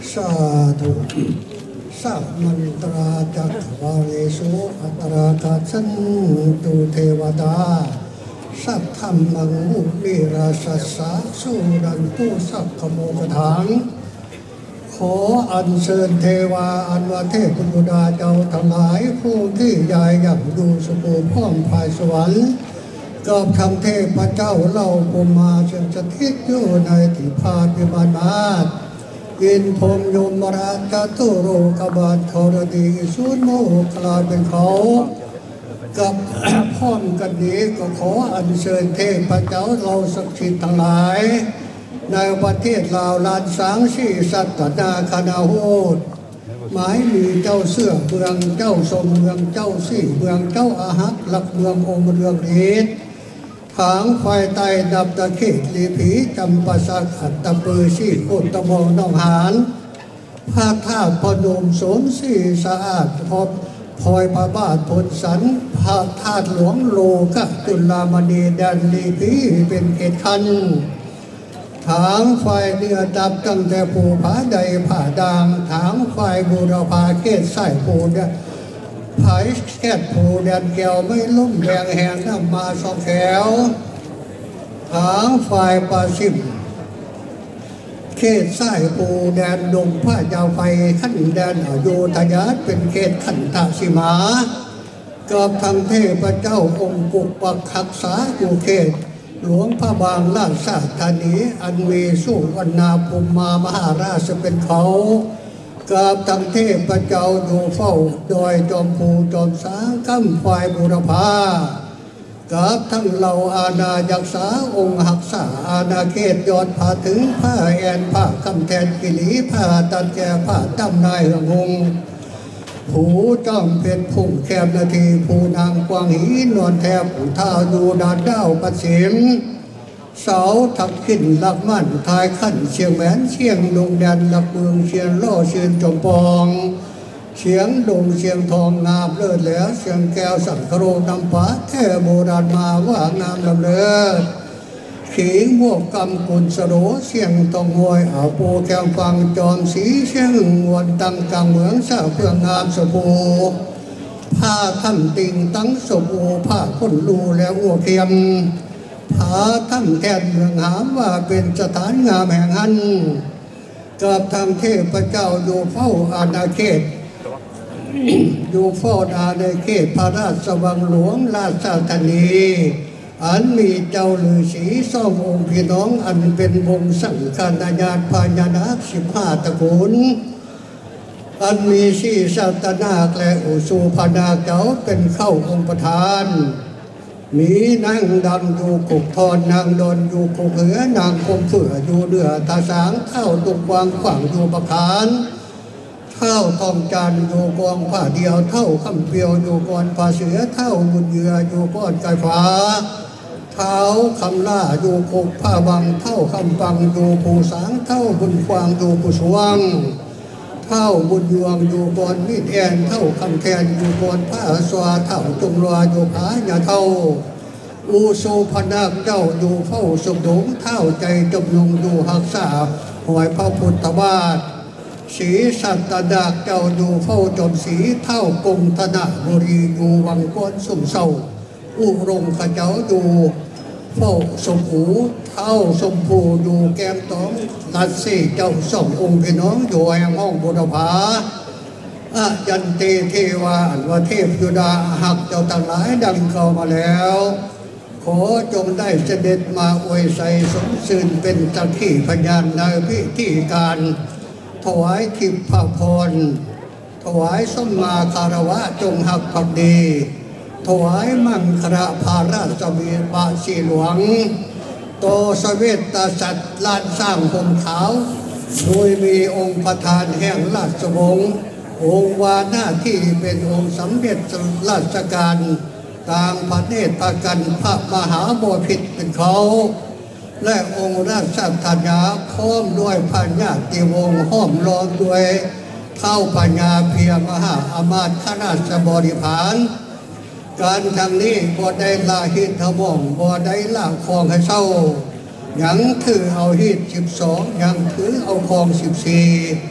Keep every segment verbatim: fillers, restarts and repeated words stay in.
สาธุสัพมันตราจักขวาเลสุอัตรากัจฉันตุเทวดาสัพธรรมังมุนีราชสาสุรันตุสัพขโมกถังขออัญเชิญเทวาอันวาเทพบุตรเจ้าทั้งหลายผู้ที่ใหญ่อย่างดูสบู่พ้อมภายสวรรค์กับทำเทพเจ้าเล่าภูมาเชิญสถิตอยู่ในที่พาพิมานมาศยินพมยมราชตุโรกบาลทรดีสุนโมกลายเป็นเขากับพร้อมกันนี้ก็ขออัญเชิญเทพเจ้าเราศักดิ์สิทธิ์ทั้งหลายในประเทศลาวลานสางสีสัตนาคณาโหดหมายมีเจ้าเสื้อเมืองเจ้าสมเมืองเจ้าสี่เมืองเจ้าอาหักหลักเมืององค์เมืองเอ็ดทางไฟใต้ดับตะเข็ดลีผีจำปาสักอัตตะเปอร์ชีอุตมองน้องหานพระธาตุพนมสนสีสะอาดพบพลอยพระบาทผลสันพระธาตุหลวงโลกจุลามณีแดนลีผีเป็นเขตคันทางไฟเรือดับตั้งแต่ภูผาใดผาดางทางไฟบูรพาเขตใส่ภูเนี่ยไผ่แค่ภูแดนแก้วไม่ลุ่มแดงแหงน้ำมาสองแถวทางไฟปาสิมเขตใส่ภูแดนดงผ้ายาวไฟขั้นแดนอโยธยาเป็นเขตขันธสิมากับทางเทพเจ้าองค์ปุกปักขักษาอยู่เขตหลวงพระบางราชธานีอันมีสุวรรณาภูมามหาราชเป็นเขากับทางเทพเจ้าอยู่เฝ้าดอยจอมภูจอมสางคำฝ่ายบุรพากับทั้งเหล่าอาณายักษาองค์หักษาอาณาเขตยอดผาถึงผ้าแอนผ้าคำแทนกิลีผ้าตัดแก่ผ้าตำนายหงงผู้จ้องเป็นพุ่งแคบนาทีผู้นางกวางหีนอนแทบผู้ท่าดูดาดดาวปัดเสียงเสาทับขึ้นหลักมั่นทายขั้นเชียงแหวนเชียงดงแดนหลักเมืองเชียงล่อเชียงจมปองเชียงดงเชียงทองงามเลิศแล้วเชียงแก้วสังคโรนำฟ้าแท่โบราณมาว่างามลำเลิศขิงบวกกำกุลสโรเชียงตองหวยอาโปแก้วฟังจอมสีเชียงวันตังกลางเมืองสาวเพื่องามสบูผ้าท่านติงตั้งสบูผ้าคนลูแล้วอ้วเทียมผาท่านแทนเมืองหามว่าเป็นสถานงามแห่งหันกับทางเทพเจ้าอยู่เฝ้าอาณาเขตอยู่เฝ้าอาณาเขตพระราชวังหลวงราชธานีอันมีเจ้าฤาษีซ่ององค์พี่น้องอันเป็นวงสังฆนาญาติพญานาคสิบห้าตระกูลอันมีชีสัตนาคและอุสุพนาเจ้าเป็นเข้าองค์ประธานมีนางดำอยู่กุกทอนนางดอนอยู่กุกเหนือนางคมเฟื่ออยู่เดือตาสางเข้าตุกวางขวางอยู่ประคานเท่าทองจันอยู่กองผ้าเดียวเท่าคำเปียวอยู่ก่อนผ้าเสือเท่าบุญเยืออยู่ก้อนกายฟ้าเท้าคำล่าอยู่กุกผ้าบังเท่าคำฟังอยู่ภูสางเท่าบุญควางอยู่ผู้สวงเท่าบุญยวงอยู่ก่อนมีแทนเท่าคำแทนอยู่ก่อนผ้าสวาเท่าจงรออยู่ผาหยาเท่าอุโสพนักเจ้าอยู่เฝ้าสุขดงเท่าใจจมลงอยู่หักษาหอยพระพุทธบาทศรีสัตดาเจ้าอยู่เฝ้าจอมสีเท่ากงธนบุรีอยู่วังก้อนสุ่มเศร้าอุรงขเจ้าอยู่เฝ้าสมหูเท่าสมภูอยู่แก้มตองลัดสี่เจ้าสององค์พี่น้องอยู่แห่งห้องบุรพาอายันเตเทวาอันว่าเทพยุดาหักเจ้าต่างหลายดังเข้ามาแล้วขอจงได้เสด็จมาอวยใส่สมสื่นเป็นสักขีพยานในพิธีการถวายทิพพรถวายสมมาคารวะจงหักภักดีถวายมังคระภาราชวีบาสีหลวงโตสเวตสัตว์ลานสร้างผมขาวโดยมีองค์ประธานแห่งราชวงศ์องค์วาหน้าที่เป็นองค์สำเร็จราชการต่างประเทศประกันพระมหาบพิตรเป็นเขาและองค์ราชธาญาพร้อมด้วยพญาติวงศ์ห้อมล้อมด้วยเท้าพญาเพียมหาอมาตย์ข้าราชบริพารการทางนี้บ่ได้ลาหิตทว่องบ่ได้ล่าคลองให้เศร้ายังถือเอาหิตสิบสองยังถือเอาคลองสิบสี่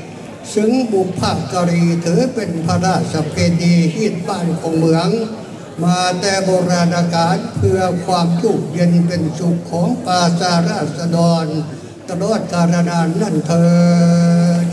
ซึ่งบุพการีถือเป็นพระราชเพณีฮิตบ้านของเมืองมาแต่โบราณกาลเพื่อความอยู่เย็นเป็นสุขของปราชาราษฎรตลอดกาลนานนั่นเถิด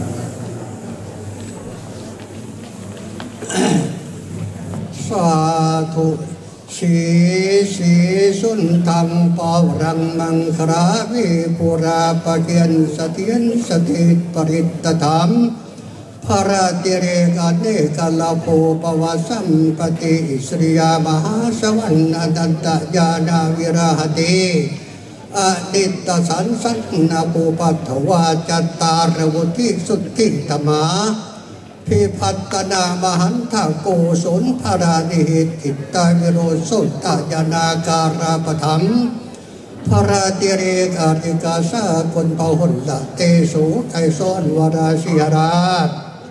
สาธุสีสีสุนทรปาวรังมังคราวิปุราปเกียนสเตียนสถิตปริตธรรมพระติเรกาเนกาลาโภปวาสัมปติสริยามหาสวรรค์อนันตญาณวิราหติอดิตตสันสันนาภูปัตถวาจัตตารวุธิสุทธิธรรมาพิพัฒนามหันทโกศลภารานิหิติตาวิโรสุตตญาณาการาปถัมพระติเรกาติกาสาคนเปาหนละเตโสไทยซ้อนวราศิราช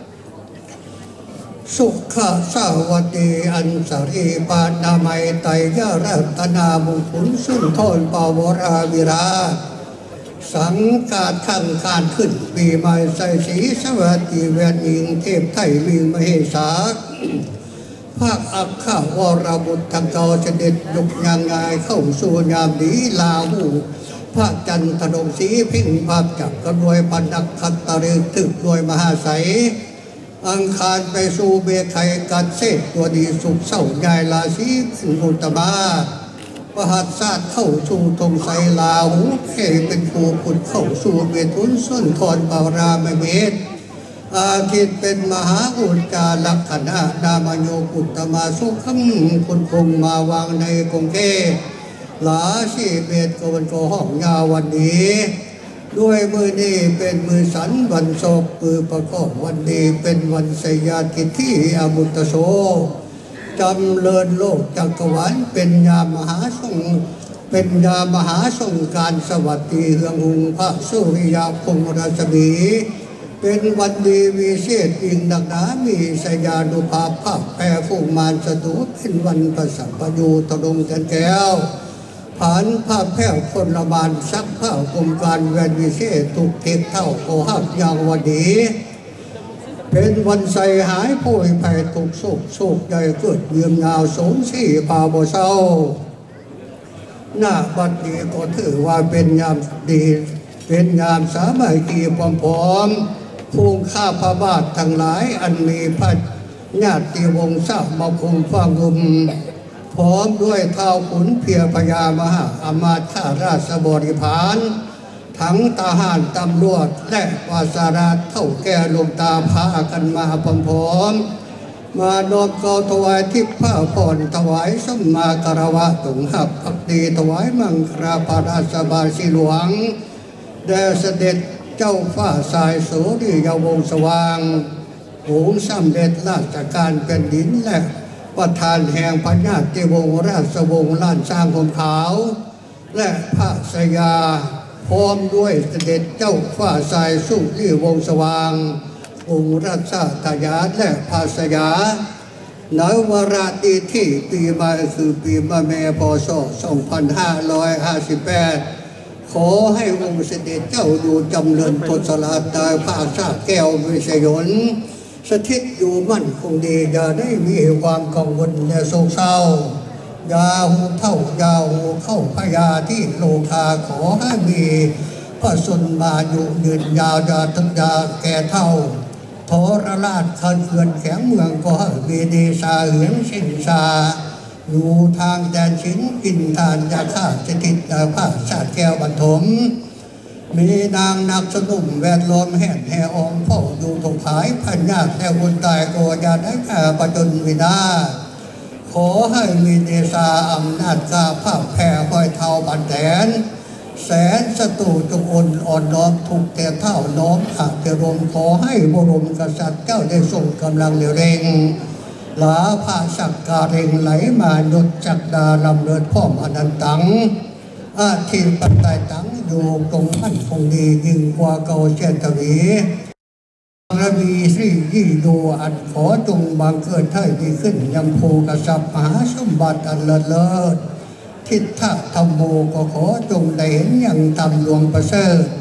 สุขสาวตีอันสรีปานามัยไตยรัตนาบุขุนสุนทรปาวราวิราชสังกาดขังการขึ้นปีใหม่ใส่สีสวัสดีแวนยิงเทพไทยวิงมเหสาภาคอักข้าวรบุตรทางเก่าเสด็จยุกยางงายเข้าสู่ยามดีลาหูพระจันทร์ดงสีพิงภาพจับกระรวยปันดักขัตตะเรือถึกรวยมหาไสอังคารไปสู่เบไข่กัดเศษตัวดีสุขเศร้าใหญ่ลาสีเป็นอุตบาประหัตศาสตร์เข้าสู่ตรงไซลาหูเพเป็นผู้ขุดเข้าสู่เบทุนส้นทอนปาราไม่เมตอาทิตย์เป็นมหาอุจจาลักขณะนามโยกุตมาสุขังคุณคงมาวางในกรุงเทพหลาชีเบตกวันโกห้องยาวันนี้ด้วยมือนี้เป็นมือสันวันศพมือประกอบวันนี้เป็นวันสยาติที่อมุตโสจำเริญโลกจักรวาลเป็นยามมหาสงเป็นยามมหาสงการสวัสดีเฮืองหุงพระสุริยาพงราชมีเป็นวันดีวิเศษยิ่งนักหนามีสยานุภาพภาพแผ่ฟูงมารสตุเป็นวันประสัมปยุตรงกันแก้วผ่านภาพแผ่วคนละบานซักผ้ากรมการแวนวิเศษถูกเทเท่าโกหักยางวันดีเป็นวันใสหายโพยภัยถูกโศกโศกใหญ่เกิดเยืมยาวสมสีพาบ่เศร้าหน้าบัดนี้ก็ถือว่าเป็นยามดีเป็นยามสามัคคีพร้อมๆภูมิข้าพระบาททั้งหลายอันมีพระญาติวงศ์ทราบมาคงฟังกุมพร้อมด้วยเท้าขุนเพียพญามหาอมาตย์ข้าราชบริพารทั้งทหารตำรวจและวาสาราเท่าแก่ลงตาพากันมาพร้อมๆมาโนบเกาถวายทิพย์ผ้าผ่อนถวายสมมาคารวะตงหับพักดีถวายมังคราพระราชบาสีหลวงแด่เสด็จเจ้าฟ้าสายโสดียาวงสว่างหูสำเร็จราชการแผ่นดินและประธานแห่งพญาติวงศ์ราชวงศ์ล้านช้างผมขาวและพระสยาพร้อมด้วยเสด็จเจ้าฟ้าสายสุรีวงสว่างองค์ราชทายาทและพระสยาในวาระดีที่ปีใหม่คือปีมะแม่พศสองพันห้าร้อยห้าสิบแปดขอให้องค์เสด็จเจ้าอยู่จำเริญทศราชได้ภาคชาติแก้ววิเศษยนสถิตอยู่มั่นคงดีอย่าได้มีความกังวลและโศกเศร้ายาหูเท่ายาหูเข้าพยาที่โลคาขอให้มีพระสุนมาอยู่ยืนยาวยาทั้งยาแก่เท่าทรราชคันเขื่อนแข็งเมืองก็ให้มีเดชาเหือนสินชาอยู่ทางแดนชินกินทานยาฆ่าสถิตในภาคชาติแก้วบรรทมมีนางนักสนุมแวดล้อมแห่งแห่องพ่ออยู่ถกขายพันยากแต่คนตายก็ยาได้แก่ประจนวินาขอให้มีเดชาอำนาจกาภาพแผ่ห้อยเท้าบันแดนแสนสตูจงอ่อนอ่อนน้อมถูกแต่เท่าน้อมอาจจะรมขอให้บรมกษัตริย์เจ้าได้ทรงกำลังเร่งลาภาสักการเร่งไหลมาหยดจักดาลำเลิศพ่อมอนันตังอาทิปัตตายตังอยู่ตรงมั่นคงดียิ่งกว่าเก่าเช่นทวีระบีสิยี่ดูอันขอจงบังเกิดให้ดีขึ้นยังโพกษัตริย์มหาสมบัติอันเลิศเลิศทิฏฐธรรมโมก็ขอจงได้เห็นอย่างตำหลวงประเสริฐ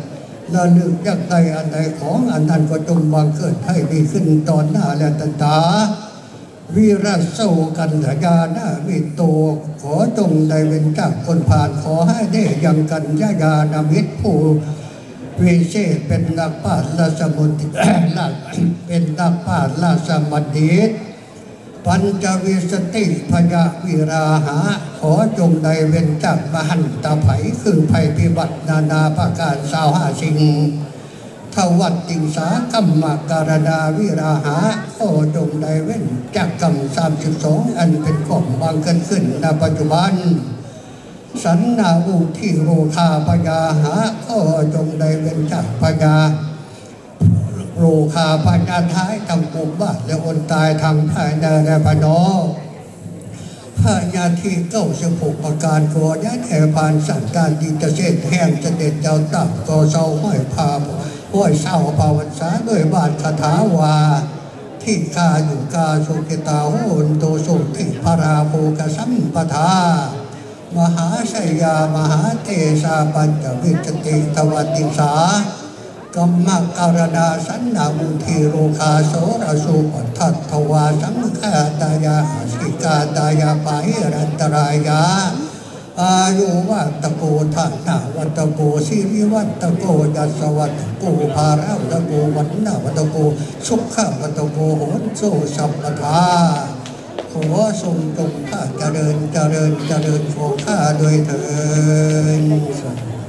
ระลึกยักใดอันใดของอันนั้นก็จงบังเกิดให้มีขึ้นตอนหน้าและตันตาวิรัสโสกันธยานาวิโตขอจงได้เป็นจากคนผ่านขอให้ได้ยังกันยาญาณมิตรผู้วิเศษเป็นนักปราชญ์ราชมนตรีเป็นนักปราชญ์ราชมณิตปัญจวิสติพยาวิราหะขอจงได้เว้นจากมหันตภัยคือภัยพิบัตินานาประการสาวหาสิ่งทวัตติงสากัมมการณาวิราหะขอจงได้เว้นจากกรรมสามสิบสองอันเป็นของบางเกิดขึ้นในปัจจุบันสันนาอุทิโรคาพยาหะขอจงได้เว้นจากพยาโรคาพญาท้ายทางปกบ้านและคนตายทางภายในและภายนอกพญาที่เก้าสิบหกประการขอย้ายแห่ผ่านสันการดีเกษตรแห่งเสด็จเจ้าตักก็เศร้าห้อยพาห้อยเศร้าภาวันษาด้วยบาทคาถาวาที่กาอยู่กาสุกิตาโหนโตสุติพาราโภกสัมปทามหาชยามหาเทสาปัญจวิจติทวัติสากัมมการณาสันนามุทีโรคาโสรสุปัฏฐทวาสังฆาตายาสิกาตายาปาหิรันตรายาอายุวัตโกธานาวัตโกสิริวัตโกยัสวัตโกภาราวัตโกวันนาวัตโกสุขวัตโกโหนโสสัพพทาขอทรงจงข้าเจริญเจริญเจริญขอข้าโดยเถิด